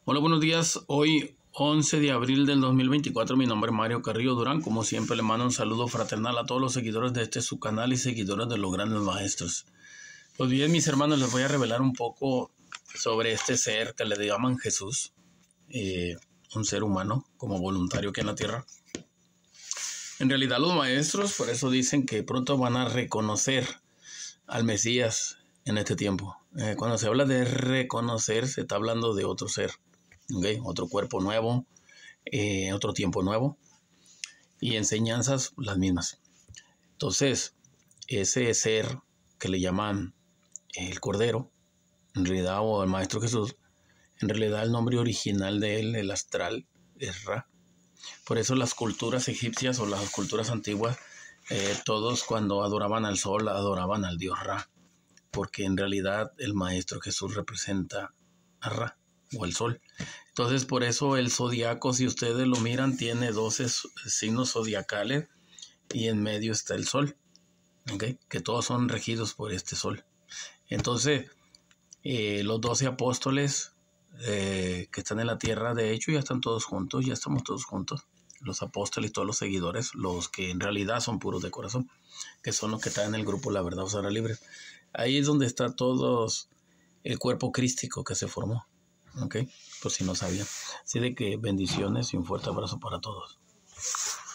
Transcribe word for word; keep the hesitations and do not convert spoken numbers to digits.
Hola, buenos días. Hoy, once de abril del dos mil veinticuatro, mi nombre es Mario Carrillo Durán. Como siempre, le mando un saludo fraternal a todos los seguidores de este su canal y seguidores de los grandes maestros. Pues bien, mis hermanos, les voy a revelar un poco sobre este ser que le llaman Jesús, eh, un ser humano como voluntario aquí en la tierra. En realidad, los maestros por eso dicen que pronto van a reconocer al Mesías en este tiempo. Eh, cuando se habla de reconocer, se está hablando de otro ser. Okay, otro cuerpo nuevo, eh, otro tiempo nuevo y enseñanzas las mismas. Entonces, ese ser que le llaman el Cordero, en realidad, o el Maestro Jesús, en realidad el nombre original de él, el astral, es Ra. Por eso las culturas egipcias o las culturas antiguas, eh, todos cuando adoraban al sol, adoraban al dios Ra, porque en realidad el Maestro Jesús representa a Ra, o el sol. Entonces, por eso el zodiaco, si ustedes lo miran, tiene doce signos zodiacales y en medio está el sol, ¿okay? Que todos son regidos por este sol. Entonces, eh, los doce apóstoles eh, que están en la tierra, de hecho, ya están todos juntos, ya estamos todos juntos. Los apóstoles y todos los seguidores, los que en realidad son puros de corazón, que son los que están en el grupo La Verdad Os Hará Libres. Ahí es donde está todos el cuerpo crístico que se formó. Ok, por si no sabían. Así de que bendiciones y un fuerte abrazo para todos.